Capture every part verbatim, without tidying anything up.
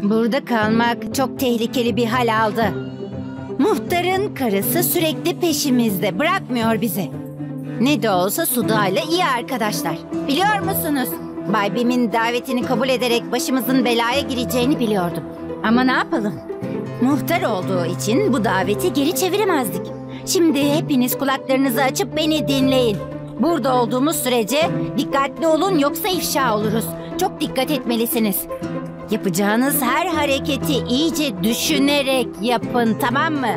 Burada kalmak çok tehlikeli bir hal aldı. Muhtarın karısı sürekli peşimizde, bırakmıyor bizi. Ne de olsa Suda'yla iyi arkadaşlar. Biliyor musunuz? Bay Bim'in davetini kabul ederek başımızın belaya gireceğini biliyordum. Ama ne yapalım? Muhtar olduğu için bu daveti geri çeviremezdik. Şimdi hepiniz kulaklarınızı açıp beni dinleyin. Burada olduğumuz sürece dikkatli olun, yoksa ifşa oluruz. Çok dikkat etmelisiniz. Yapacağınız her hareketi iyice düşünerek yapın, tamam mı?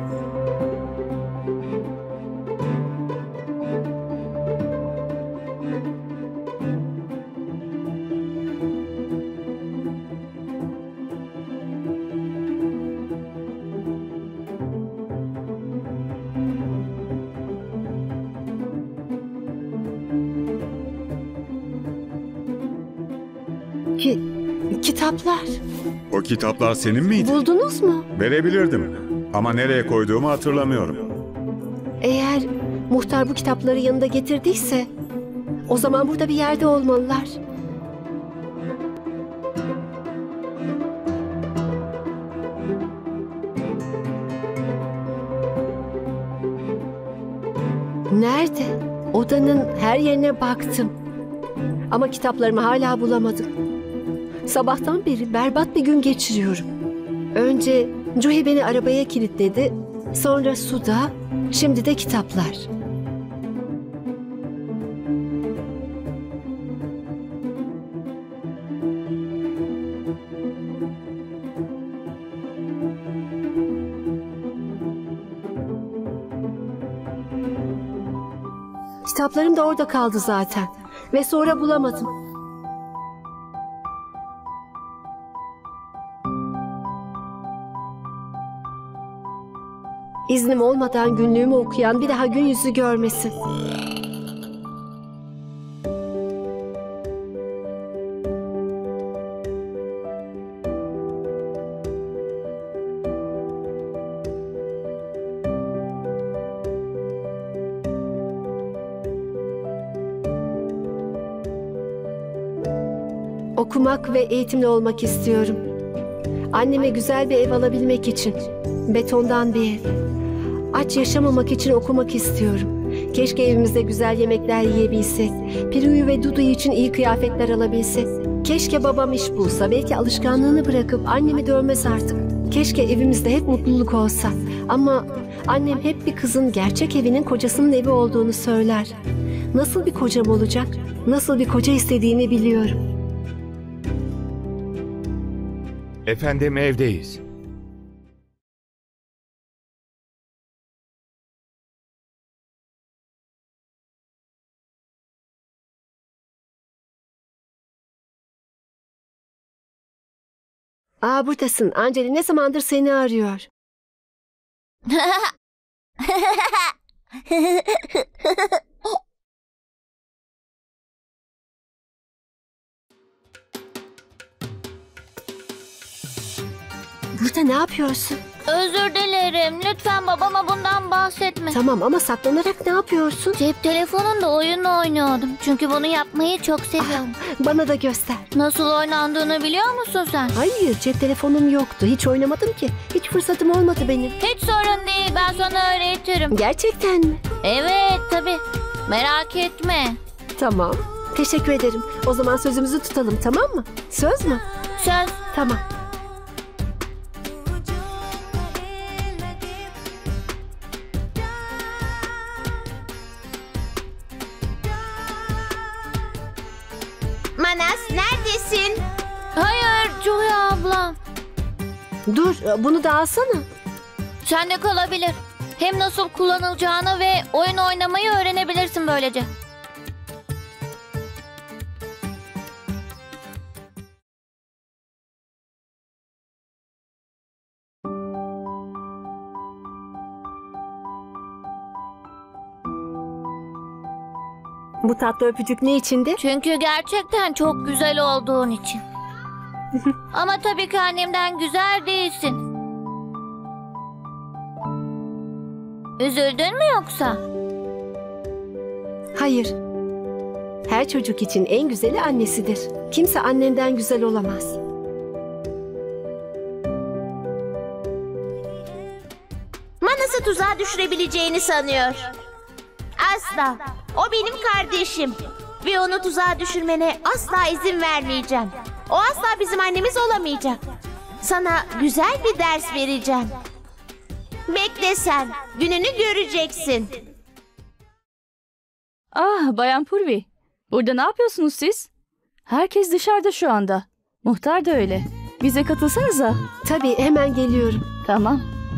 Ki, kitaplar. O kitaplar senin miydi? Buldunuz mu? Verebilirdim ama nereye koyduğumu hatırlamıyorum. Eğer muhtar bu kitapları yanında getirdiyse o zaman burada bir yerde olmalılar. Nerede? Odanın her yerine baktım. Ama kitaplarımı hala bulamadım. Sabahtan beri berbat bir gün geçiriyorum. Önce Cuhi beni arabaya kilitledi. Sonra Suda, şimdi de kitaplar. Kitaplarım da orada kaldı zaten. Ve sonra bulamadım. İznim olmadan günlüğümü okuyan bir daha gün yüzü görmesin. Okumak ve eğitimli olmak istiyorum. Anneme güzel bir ev alabilmek için. Betondan bir ev. Aç yaşamamak için okumak istiyorum. Keşke evimizde güzel yemekler yiyebilsek. Piruyu ve Dudu için iyi kıyafetler alabilsek. Keşke babam iş bulsa. Belki alışkanlığını bırakıp annemi dövmez artık. Keşke evimizde hep mutluluk olsa. Ama annem hep bir kızın gerçek evinin kocasının evi olduğunu söyler. Nasıl bir kocam olacak? Nasıl bir koca istediğini biliyorum. Efendim, evdeyiz. Aa, buradasın. Anceli ne zamandır seni arıyor. Burada ne yapıyorsun? Özür dilerim. Lütfen babama bundan bahsetme. Tamam ama saklanarak ne yapıyorsun? Cep telefonunda oyun oynuyordum. Çünkü bunu yapmayı çok seviyorum. Ah, bana da göster. Nasıl oynandığını biliyor musun sen? Hayır, cep telefonum yoktu. Hiç oynamadım ki. Hiç fırsatım olmadı benim. Hiç sorun değil. Ben sana öğretirim. Gerçekten mi? Evet, tabii. Merak etme. Tamam. Teşekkür ederim. O zaman sözümüzü tutalım, tamam mı? Söz mü? Söz. Tamam. Manas, neredesin? Hayır Cuhi ablam. Dur, bunu da alsana. Sende kalabilir. Hem nasıl kullanılacağını ve oyun oynamayı öğrenebilirsin böylece. Bu tatlı öpücük ne içindi? Çünkü gerçekten çok güzel olduğun için. Ama tabii ki annemden güzel değilsin. Üzüldün mü yoksa? Hayır. Her çocuk için en güzeli annesidir. Kimse annenden güzel olamaz. Manas'ı tuzağa düşürebileceğini sanıyor. Asla. O benim kardeşim. Ve onu tuzağa düşürmene asla izin vermeyeceğim. O asla bizim annemiz olamayacak. Sana güzel bir ders vereceğim. Bekle sen. Gününü göreceksin. Ah, Bayan Purvi. Burada ne yapıyorsunuz siz? Herkes dışarıda şu anda. Muhtar da öyle. Bize katılsanıza. Tabii, hemen geliyorum. Tamam.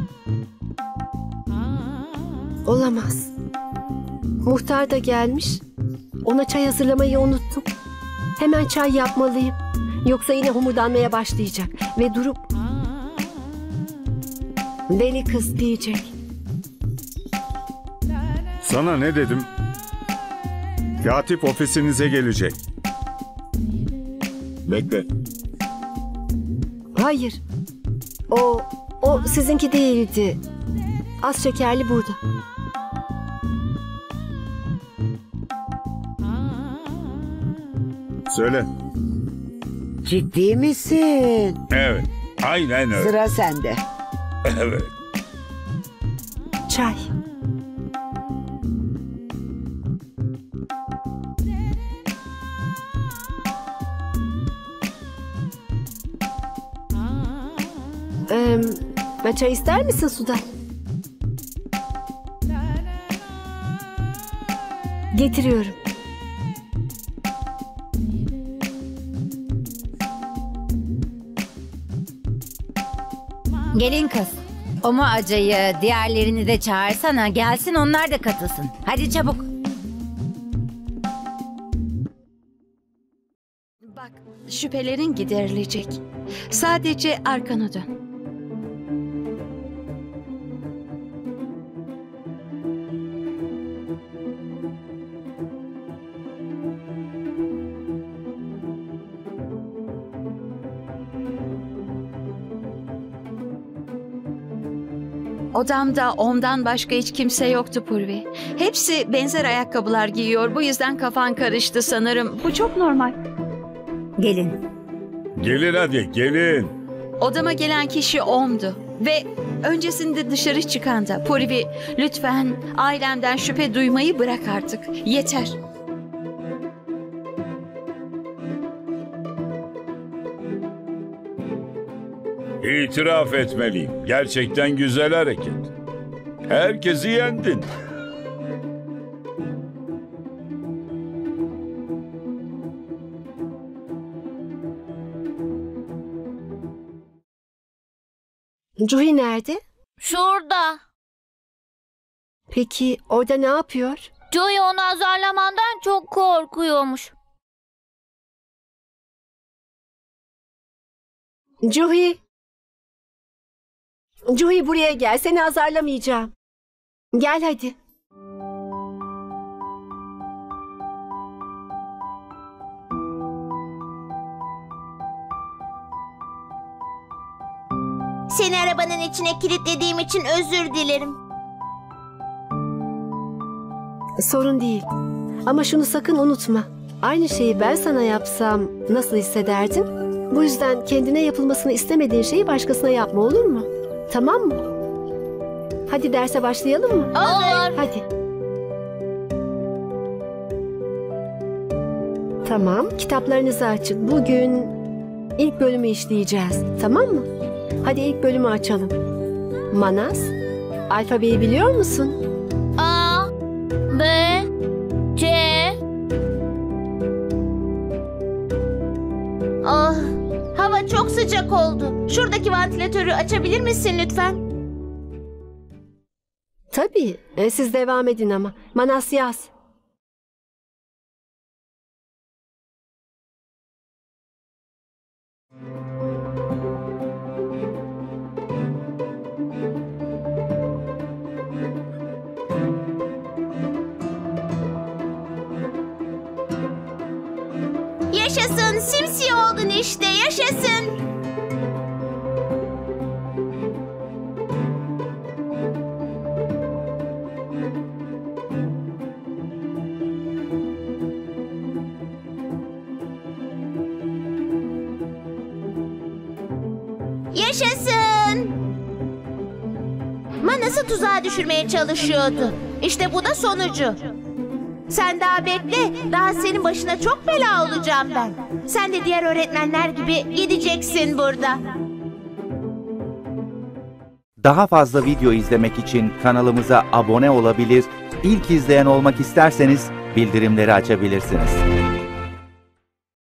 Olamaz. Muhtar da gelmiş. Ona çay hazırlamayı unuttum. Hemen çay yapmalıyım. Yoksa yine homurdanmaya başlayacak. Ve durup deli kız diyecek. Sana ne dedim? Katip ofisinize gelecek. Bekle. Hayır. O, o sizinki değildi. Az şekerli burada. Söyle. Ciddi misin? Evet. Aynen öyle. Sıra sende. Evet. Çay. Ee, çay ister misin Suda? Getiriyorum. Gelin kız. O mu acayı, diğerlerini de çağırsana. Gelsin, onlar da katılsın. Hadi çabuk. Bak, şüphelerin giderilecek. Sadece arkana dön. Odamda ondan başka hiç kimse yoktu Purvi. Hepsi benzer ayakkabılar giyiyor. Bu yüzden kafan karıştı sanırım. Bu çok normal. Gelin. Gelin hadi, gelin. Odama gelen kişi ondu. Ve öncesinde dışarı çıkan da. Purvi, lütfen ailemden şüphe duymayı bırak artık. Yeter. İtiraf etmeliyim. Gerçekten güzel hareket. Herkesi yendin. Cuhi nerede? Şurada. Peki orada ne yapıyor? Joey onu azarlamandan çok korkuyormuş. Cuhi. Cuhi buraya gel. Seni azarlamayacağım. Gel hadi. Seni arabanın içine kilitlediğim için özür dilerim. Sorun değil. Ama şunu sakın unutma. Aynı şeyi ben sana yapsam nasıl hissederdin? Bu yüzden kendine yapılmasını istemediğin şeyi başkasına yapma, olur mu? Tamam mı? Hadi derse başlayalım mı? Olur. Hadi. Tamam, kitaplarınızı açın. Bugün ilk bölümü işleyeceğiz. Tamam mı? Hadi ilk bölümü açalım. Manas, alfabeyi biliyor musun? A, B, C. Ah, hava çok sıcak oldu. Şuradaki vantilatörü açabilir misin lütfen? Tabii. E, siz devam edin ama. Manas yaz. Yaşasın, simsiyah oldun işte, yaşasın. Yaşasın. Manas'ı tuzağa düşürmeye çalışıyordu. İşte bu da sonucu. Sen daha bekle. Daha senin başına çok bela olacağım ben. Sen de diğer öğretmenler gibi gideceksin burada. Daha fazla video izlemek için kanalımıza abone olabilir, ilk izleyen olmak isterseniz bildirimleri açabilirsiniz.